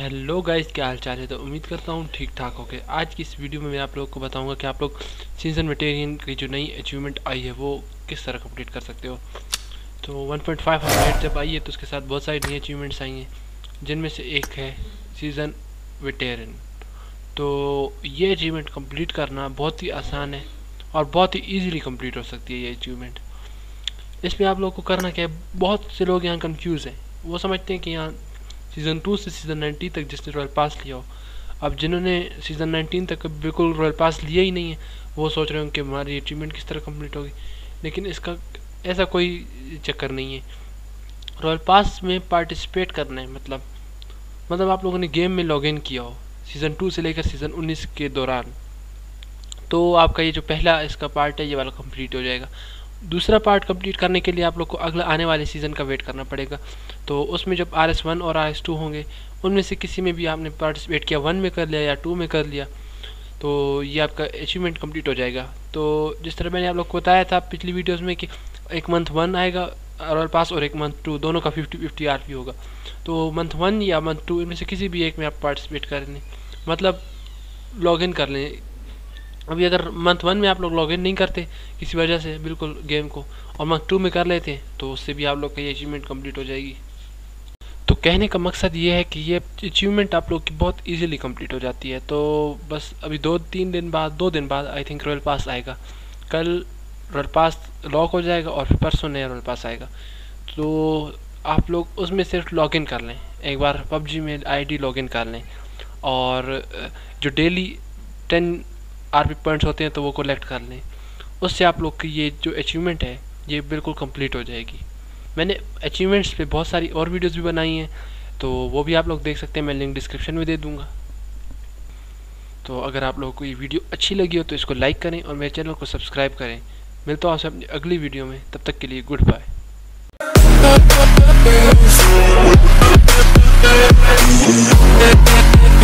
Hello guys, क्या हाल चाल है। तो उम्मीद करता हूँ ठीक ठाक हो गए। आज की इस वीडियो में मैं आप लोगों को बताऊंगा कि आप लोग सीजन वेटेरियन की जो नई अचीवमेंट आई है वो किस तरह कंप्लीट कर सकते हो। तो 1.5 अपडेट जब आई है तो उसके साथ बहुत सारी नई अचीवमेंट्स आई हैं, जिनमें से एक है सीजन वेटेरियन। तो ये अचीवमेंट कंप्लीट करना बहुत ही आसान है और बहुत ही ईजिली कंप्लीट हो सकती है ये अचीवमेंट। इसमें आप लोग को करना क्या है, बहुत से लोग यहाँ कंफ्यूज हैं। वो समझते हैं कि यहाँ सीज़न 2 से सीज़न 19 तक जिसने रॉयल पास लिया हो, अब जिन्होंने सीज़न 19 तक बिल्कुल रॉयल पास लिया ही नहीं है वो सोच रहे हो कि हमारी अचीवमेंट किस तरह कंप्लीट होगी। लेकिन इसका ऐसा कोई चक्कर नहीं है। रॉयल पास में पार्टिसिपेट करना है, मतलब आप लोगों ने गेम में लॉगिन किया हो सीज़न 2 से लेकर सीज़न 19 के दौरान, तो आपका ये जो पहला इसका पार्ट है ये वाला कंप्लीट हो जाएगा। दूसरा पार्ट कंप्लीट करने के लिए आप लोग को अगला आने वाले सीज़न का वेट करना पड़ेगा। तो उसमें जब RS1 और RS2 होंगे, उनमें से किसी में भी आपने पार्टिसिपेट किया, 1 में कर लिया या 2 में कर लिया, तो ये आपका अचीवमेंट कंप्लीट हो जाएगा। तो जिस तरह मैंने आप लोग को बताया था पिछली वीडियोज़ में कि एक मंथ 1 आएगा रॉयल पास और एक मंथ 2, दोनों का 50-50 RP होगा। तो मंथ 1 या मंथ 2 इनमें से किसी भी एक में आप पार्टिसिपेट कर लें, मतलब लॉगिन कर लें। अभी अगर मंथ 1 में आप लोग लॉगिन नहीं करते किसी वजह से बिल्कुल गेम को, और मंथ 2 में कर लेते हैं, तो उससे भी आप लोग का ये अचीवमेंट कंप्लीट हो जाएगी। तो कहने का मकसद ये है कि ये अचीवमेंट आप लोग की बहुत इजीली कंप्लीट हो जाती है। तो बस अभी 2 दिन बाद आई थिंक रॉयल पास आएगा। कल रॉयल पास लॉक हो जाएगा और फिर परसों नया रॉयल पास आएगा। तो आप लोग उसमें सिर्फ लॉगिन कर लें, एक बार PUBG में ID लॉगिन कर लें, और जो डेली 10 RP पॉइंट्स होते हैं तो वो कलेक्ट कर लें। उससे आप लोग की ये जो अचीवमेंट है ये बिल्कुल कंप्लीट हो जाएगी। मैंने अचीवमेंट्स पे बहुत सारी और वीडियोस भी बनाई हैं, तो वो भी आप लोग देख सकते हैं, मैं लिंक डिस्क्रिप्शन में दे दूंगा। तो अगर आप लोगों को ये वीडियो अच्छी लगी हो तो इसको लाइक करें और मेरे चैनल को सब्सक्राइब करें। मिलता हूँ आपसे अपनी अगली वीडियो में, तब तक के लिए गुड बाय।